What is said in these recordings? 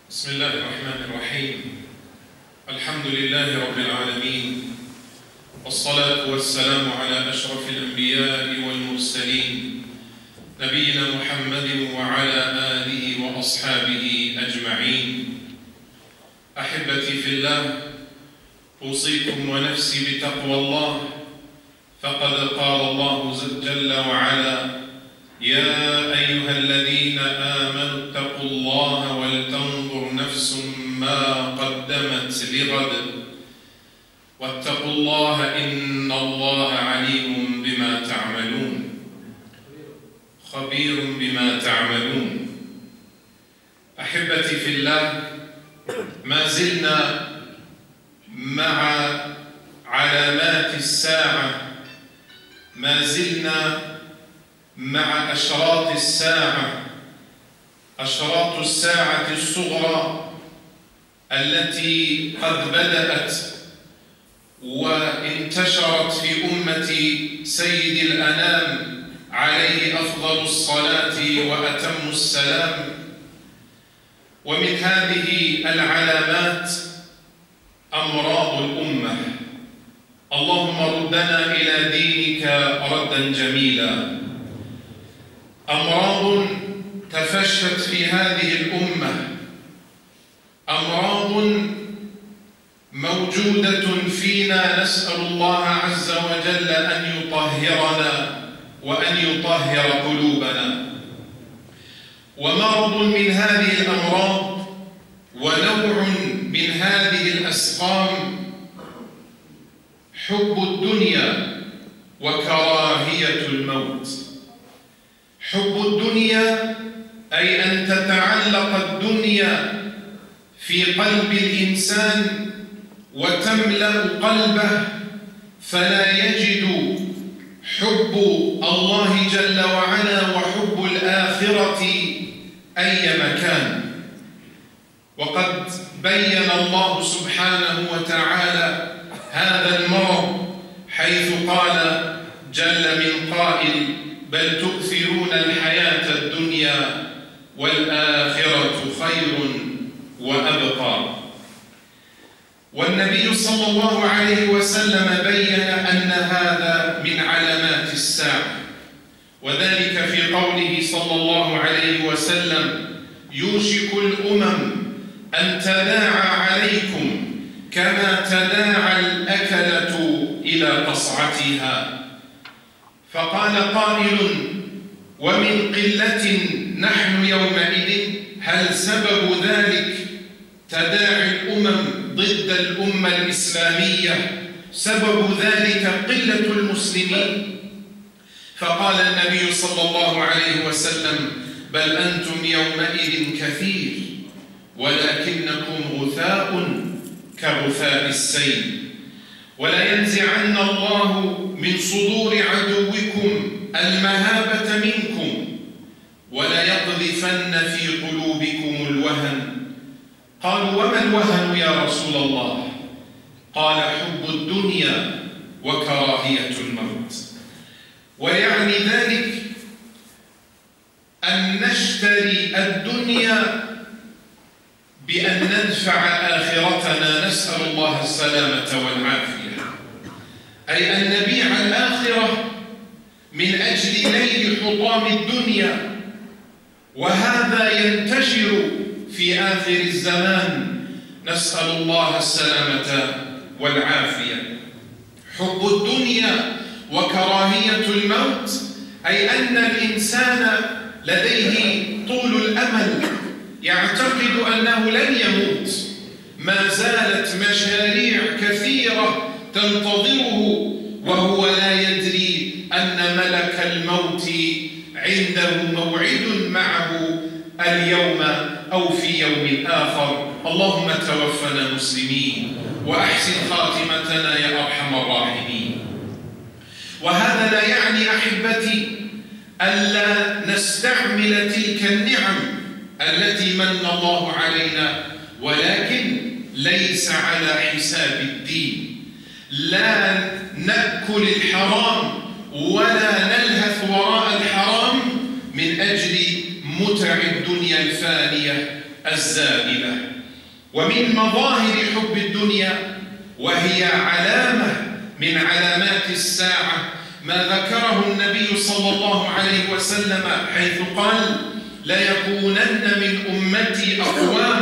بسم الله الرحمن الرحيم. الحمد لله رب العالمين، والصلاة والسلام على أشرف الأنبياء والمرسلين نبينا محمد وعلى آله وأصحابه أجمعين. أحبتي في الله، أوصيكم ونفسي بتقوى الله، فقد قال الله جل وعلا: يا أيها الذين آمنوا اتقوا الله ولتنظر نفس ما قدمت لغد واتقوا الله إن الله عليم بما تعملون، خبير بما تعملون. أحبتي في الله، ما زلنا مع علامات الساعة، ما زلنا مع أشراط الساعة، أشراط الساعة الصغرى التي قد بدأت وانتشرت في أمة سيد الأنام عليه أفضل الصلاة وأتم السلام. ومن هذه العلامات أمراض الأمة. اللهم ردنا إلى دينك ردا جميلا. أمراض تفشت في هذه الأمة، أمراض موجودة فينا، نسأل الله عز وجل أن يطهرنا وأن يطهر قلوبنا. ومرض من هذه الأمراض ونوع من هذه الأسقام حب الدنيا وكراهية الموت. حب الدنيا أي أن تتعلق الدنيا في قلب الإنسان وتملأ قلبه، فلا يجد حب الله جل وعلا وحب الآخرة أي مكان. وقد بين الله سبحانه وتعالى هذا المرض حيث قال جل من قائل: بل تؤثرون الحياة الدنيا والآخرة خير وأبقى. والنبي صلى الله عليه وسلم بين أن هذا من علامات الساعة، وذلك في قوله صلى الله عليه وسلم: يوشك الأمم أن تداعى عليكم كما تداعى الأكلة إلى قصعتها. فقال قائل: ومن قلة نحن يومئذ، هل سبب ذلك تداعي الأمم ضد الأمة الإسلامية؟ سبب ذلك قلة المسلمين؟ فقال النبي صلى الله عليه وسلم: بل أنتم يومئذ كثير ولكنكم غثاء كغثاء السيل. ولا ينزعن الله من صدور عدوكم المهابة منكم ولا يقذفن في قلوبكم الوهن. قالوا: وما الوهن يا رسول الله؟ قال: حب الدنيا وكراهية الموت. ويعني ذلك أن نشتري الدنيا بأن ندفع آخرتنا، نسأل الله السلامة والعافية، أي أن نبيع الآخرة من أجل نيل حطام الدنيا. وهذا ينتشر في آخر الزمان، نسأل الله السلامة والعافية. حب الدنيا وكراهية الموت أي أن الإنسان لديه طول الأمل، يعتقد أنه لن يموت، ما زالت مشاريع كثيرة تنتظره، وهو لا يدري أن ملك الموت عنده موعد معه اليوم أو في يوم آخر. اللهم توفنا مسلمين وأحسن خاتمتنا يا أرحم الراحمين. وهذا لا يعني أحبتي ألا نستعمل تلك النعم التي من الله علينا، ولكن ليس على حساب الدين. لا نأكل الحرام ولا نلهث وراء الحرام من أجل متع الدنيا الفانية، الزائلة. ومن مظاهر حب الدنيا وهي علامة من علامات الساعة ما ذكره النبي صلى الله عليه وسلم حيث قال: ليكونن من أمتي أقوام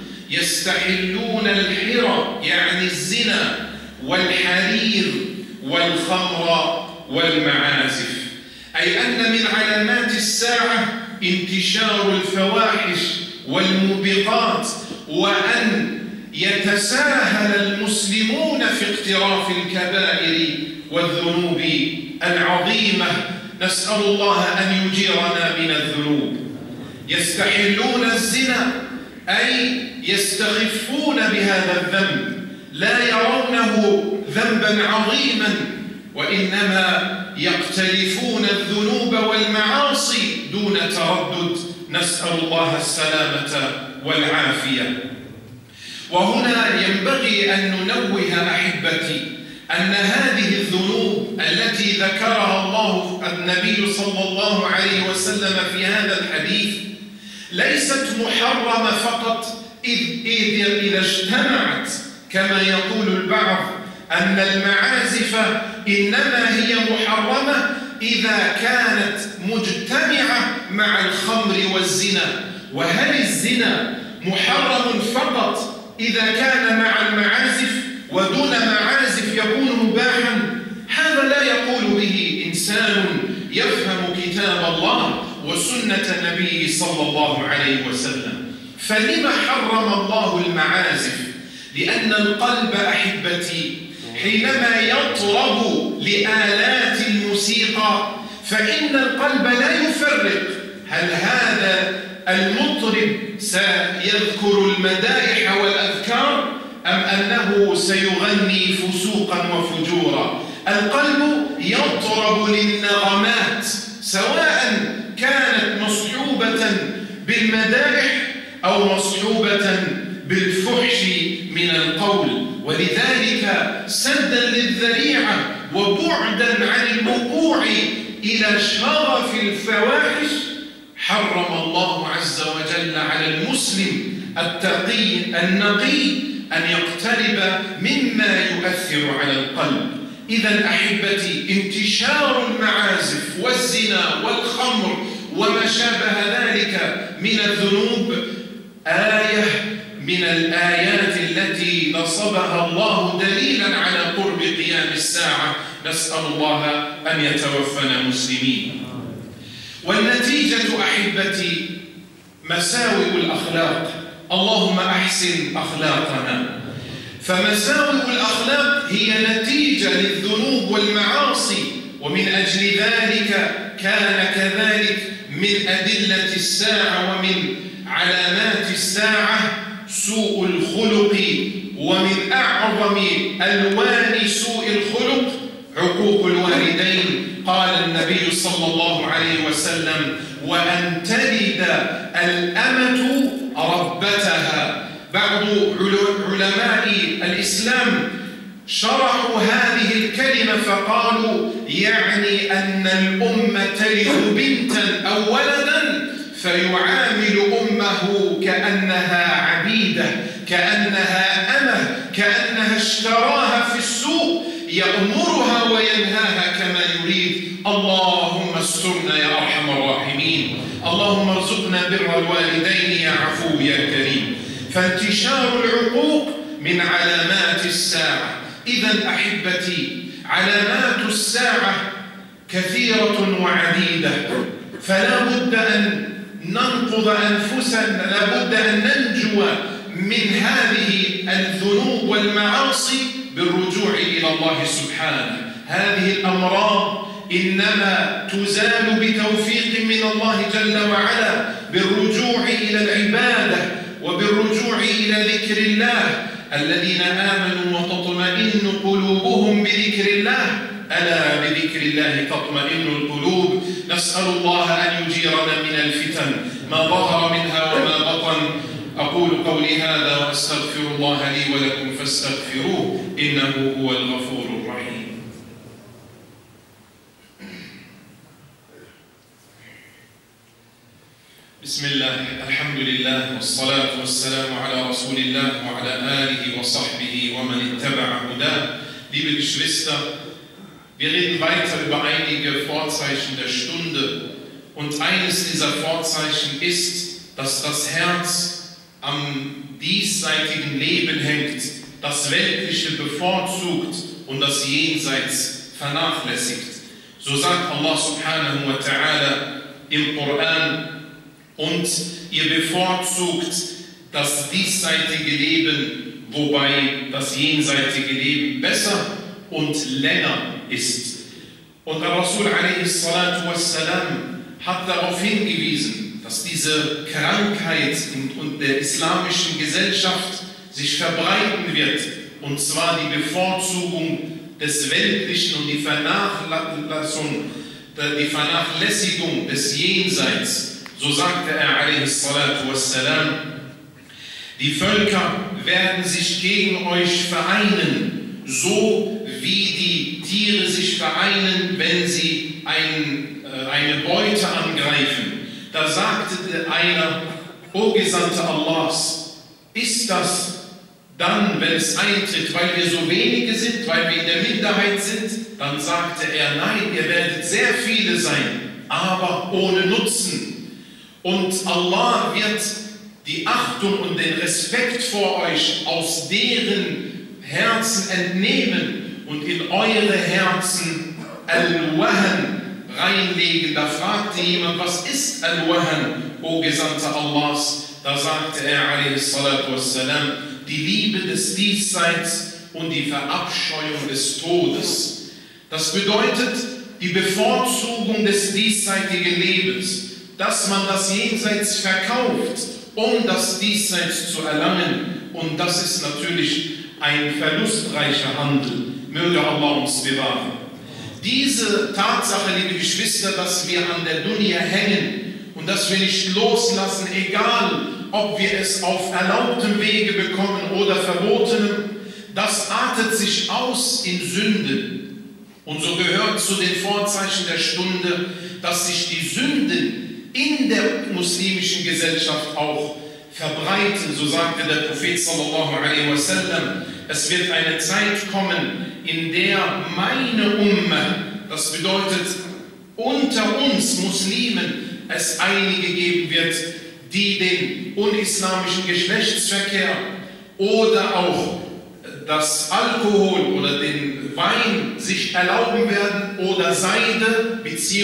يستحلون الحرى، يعني الزنا والحرير والخمر والمعازف. أي أن من علامات الساعة انتشار الفواحش والموبقات، وأن يتساهل المسلمون في اقتراف الكبائر والذنوب العظيمة. نسأل الله أن يجيرنا من الذنوب. يستحلون الزنا أي يستخفون بهذا الذنب، لا يرونه ذنبا عظيما، وإنما يقترفون الذنوب والمعاصي دون تردد. نسأل الله السلامة والعافية. وهنا ينبغي أن ننوه أحبتي أن هذه الذنوب التي ذكرها الله النبي صلى الله عليه وسلم في هذا الحديث ليست محرمة فقط إذا اجتمعت، كما يقول البعض أن المعازف إنما هي محرمة إذا كانت مجتمعة مع الخمر والزنا. وهل الزنا محرم فقط إذا كان مع المعازف ودون معازف يكون مباحا؟ هذا لا يقول به إنسان يفهم كتاب الله وسنة نبيه صلى الله عليه وسلم. فلما حرم الله المعازف؟ لأن القلب أحبتي حينما يطرب لآلات الموسيقى فإن القلب لا يفرق هل هذا المطرب سيذكر المدائح والأذكار أم أنه سيغني فسوقا وفجورا. القلب يطرب للنغمات سواء كانت مصحوبة بالمدائح أو مصحوبة بالفحش من القول. ولذلك سدا للذريعة وبعدا عن الوقوع إلى شرف الفواحش حرم الله عز وجل على المسلم التقي النقي أن يقترب مما يؤثر على القلب. إذا أحبتي انتشار المعازف والزنا والخمر وما شابه ذلك من الذنوب آية من الآيات التي نصبها الله دليلا على قرب قيام الساعة. نسأل الله أن يتوفنا مسلمين. والنتيجة أحبتي مساوئ الأخلاق. اللهم أحسن أخلاقنا. فمساوئ الأخلاق هي نتيجة للذنوب والمعاصي، ومن أجل ذلك كان كذلك من أدلة الساعة ومن علامات الساعة سوء الخلق. ومن أعظم ألوان سوء الخلق عقوق الوالدين. قال النبي صلى الله عليه وسلم: وأن تلد الأمة ربتها. بعض علماء الإسلام شرحوا هذه الكلمة فقالوا يعني أن الأم تلد بنتا أو ولدا فيعامل أمه كأنها عبيدة، كأنها أمة، كأنها اشتراها في السوق، يأمرها وينهاها كما يريد. اللهم استرنا يا أرحم الراحمين. اللهم ارزقنا بر الوالدين يا عفو يا كريم. فانتشار العقوق من علامات الساعة. إذا أحبتي علامات الساعة كثيرة وعديدة، فلا بد أن ننقض أنفسنا، لا بد أن ننجو من هذه الذنوب والمعاصي بالرجوع إلى الله سبحانه. هذه الأمراض إنما تزال بتوفيق من الله جل وعلا بالرجوع إلى العبادة وبالرجوع إلى ذكر الله. الذين آمنوا وتطمئن قلوبهم بذكر الله، ألا بذكر الله تطمئن القلوب. نسأل الله أن يجيرنا من الفتن ما ظهر منها وما بطن. أقول قولي هذا وأستغفر الله لي ولكم فاستغفروه إنه هو الغفور الرحيم. بسم Bismillah, alhamdulillah, wassalatu wassalamu ala Rasulillah wa ala alihi wa sahbihi wa man ittaba'a hudah. Liebe Geschwister, wir reden weiter über einige Vorzeichen der Stunde. Und eines dieser Vorzeichen ist, dass das Herz am diesseitigen Leben hängt, das Weltliche bevorzugt und das Jenseits vernachlässigt. So sagt Allah subhanahu wa ta'ala im Koran: Und ihr bevorzugt das diesseitige Leben, wobei das jenseitige Leben besser und länger ist. Und der Rasul a.s. hat darauf hingewiesen, dass diese Krankheit in der islamischen Gesellschaft sich verbreiten wird, und zwar die Bevorzugung des Weltlichen und die Vernachlässigung des Jenseits. So sagte er a.s. Die Völker werden sich gegen euch vereinen, so wie die Tiere sich vereinen, wenn sie eine Beute angreifen. Da sagte einer: O Gesandte Allahs, ist das dann, wenn es eintritt, weil wir so wenige sind, weil wir in der Minderheit sind? Dann sagte er: Nein, ihr werdet sehr viele sein, aber ohne Nutzen. Und Allah wird die Achtung und den Respekt vor euch aus deren Herzen entnehmen und in eure Herzen Al-Wahan reinlegen. Da fragte jemand: Was ist Al-Wahan, O Gesandter Allahs? Da sagte er a.s. Die Liebe des Diesseits und die Verabscheuung des Todes. Das bedeutet die Bevorzugung des diesseitigen Lebens, dass man das Jenseits verkauft, um das Diesseits zu erlangen. Und das ist natürlich ein verlustreicher Handel. Möge Allah uns bewahren. Diese Tatsache, liebe Geschwister, dass wir an der Dunya hängen und dass wir nicht loslassen, egal ob wir es auf erlaubtem Wege bekommen oder verbotenem, das artet sich aus in Sünden. Und so gehört zu den Vorzeichen der Stunde, dass sich die Sünden in der muslimischen Gesellschaft auch verbreiten. So sagte der Prophet sallallahu alaihi wasallam: Es wird eine Zeit kommen, in der meine Ummah, das bedeutet unter uns Muslimen, es einige geben wird, die den unislamischen Geschlechtsverkehr oder auch das Alkohol oder den Wein sich erlauben werden oder Seide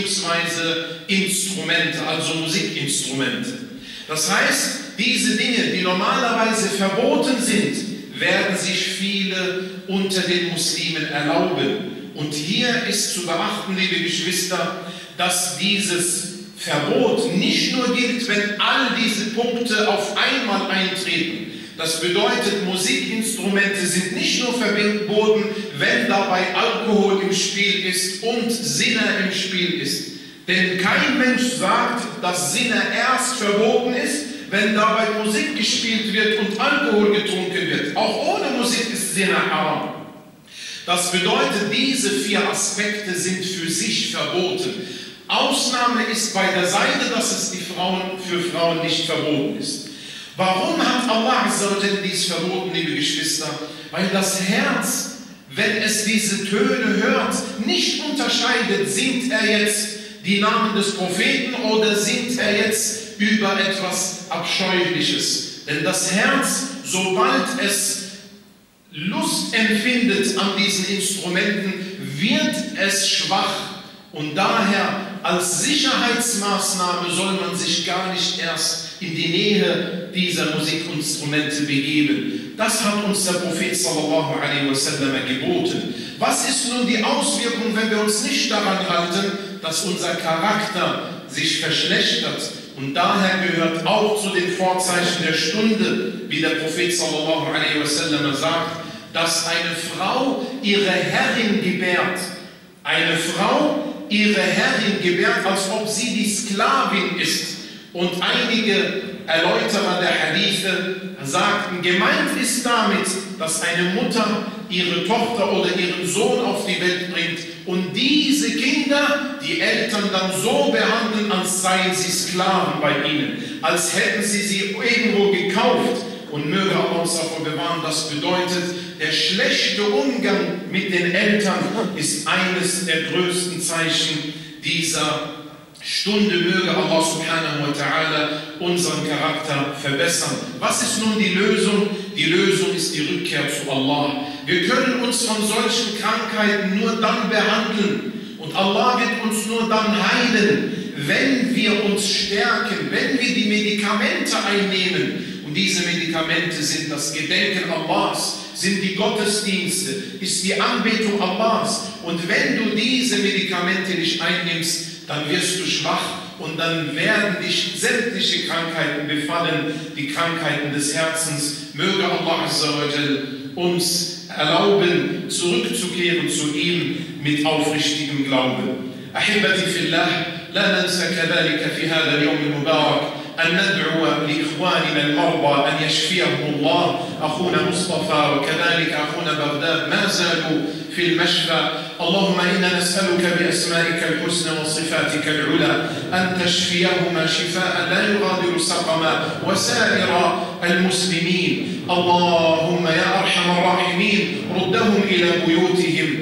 bzw. Instrumente, also Musikinstrumente. Das heißt, diese Dinge, die normalerweise verboten sind, werden sich viele unter den Muslimen erlauben. Und hier ist zu beachten, liebe Geschwister, dass dieses Verbot nicht nur gilt, wenn all diese Punkte auf einmal eintreten. Das bedeutet, Musikinstrumente sind nicht nur verboten, wenn dabei Alkohol im Spiel ist und Zina im Spiel ist. Denn kein Mensch sagt, dass Zina erst verboten ist, wenn dabei Musik gespielt wird und Alkohol getrunken wird. Auch ohne Musik ist Zina haram. Das bedeutet, diese 4 Aspekte sind für sich verboten. Ausnahme ist bei der Seide, dass es für Frauen nicht verboten ist. Warum hat Allah dies verboten, liebe Geschwister? Weil das Herz, wenn es diese Töne hört, nicht unterscheidet, singt er jetzt die Namen des Propheten oder singt er jetzt über etwas Abscheuliches. Denn das Herz, sobald es Lust empfindet an diesen Instrumenten, wird es schwach. Und daher als Sicherheitsmaßnahme soll man sich gar nicht erst in die Nähe dieser Musikinstrumente begeben. Das hat uns der Prophet sallallahu alaihi wasallam geboten. Was ist nun die Auswirkung, wenn wir uns nicht daran halten, dass unser Charakter sich verschlechtert? Und daher gehört auch zu den Vorzeichen der Stunde, wie der Prophet sallallahu alaihi wasallam sagt, dass eine Frau ihre Herrin gebärt. Eine Frau ihre Herrin gebärt, als ob sie die Sklavin ist. Und einige Erläuterer der Hadithe sagten, gemeint ist damit, dass eine Mutter ihre Tochter oder ihren Sohn auf die Welt bringt und diese Kinder die Eltern dann so behandeln, als seien sie Sklaven bei ihnen, als hätten sie sie irgendwo gekauft. Und möge Allah uns davor bewahren, das bedeutet, der schlechte Umgang mit den Eltern ist eines der größten Zeichen dieser Stunde. Möge Allah subhanahu wa ta'ala unseren Charakter verbessern. Was ist nun die Lösung? Die Lösung ist die Rückkehr zu Allah. Wir können uns von solchen Krankheiten nur dann behandeln und Allah wird uns nur dann heilen, wenn wir uns stärken, wenn wir die Medikamente einnehmen. Und diese Medikamente sind das Gedenken Allahs, sind die Gottesdienste, ist die Anbetung Allahs. Und wenn du diese Medikamente nicht einnimmst, dann wirst du schwach und dann werden dich sämtliche Krankheiten befallen, die Krankheiten des Herzens. Möge Allah Azza wa Jal uns erlauben, zurückzukehren zu ihm mit aufrichtigem Glauben. Ahibati fillah, la nansa kadhalika fi hadha al-yawm al-mubarak أن ندعو لإخواننا المرضى أن يشفيهم الله. أخونا مصطفى وكذلك أخونا بغداد ما زالوا في المشفى. اللهم إنا نسألك بأسمائك الحسنى وصفاتك العلى أن تشفيهما شفاء لا يغادر سقما وسائر المسلمين. اللهم يا أرحم الراحمين ردهم إلى بيوتهم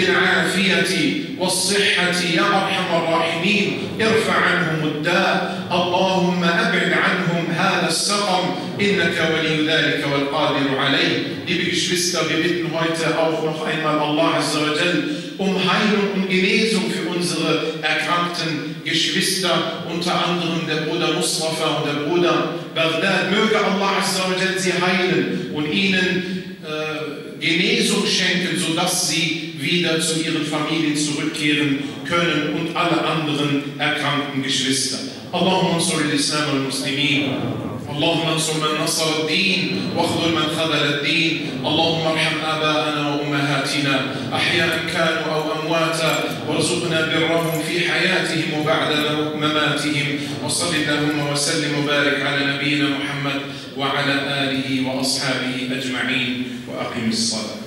بالعافية والصحة يا أرحم الراحمين. ارفع عنهم الداء. اللهم أبعد عنهم هذا السقم إنك ولي ذلك والقادر عليه. Liebe Geschwister, wir bitten heute auch noch einmal Allah Azza wa Jal Heilung und Genesung für unsere erkrankten Geschwister, unter anderem der Bruder Mustafa und der Bruder Baghdad. Möge Allah Azza wa Jal sie heilen und ihnen Genesung schenken, sodass sie wieder zu ihren Familien zurückkehren können und alle anderen erkrankten Geschwister. Allahumma ansur al-Islam wal-Muslimin. اللهم انصر من نصر الدين واخذل من خذل الدين. اللهم ارحم آباءنا وأمهاتنا أحياء كانوا أو أمواتا وارزقنا برهم في حياتهم وبعد مماتهم. وصل اللهم وسلم وبارك على نبينا محمد وعلى آله وأصحابه أجمعين وأقم الصلاة.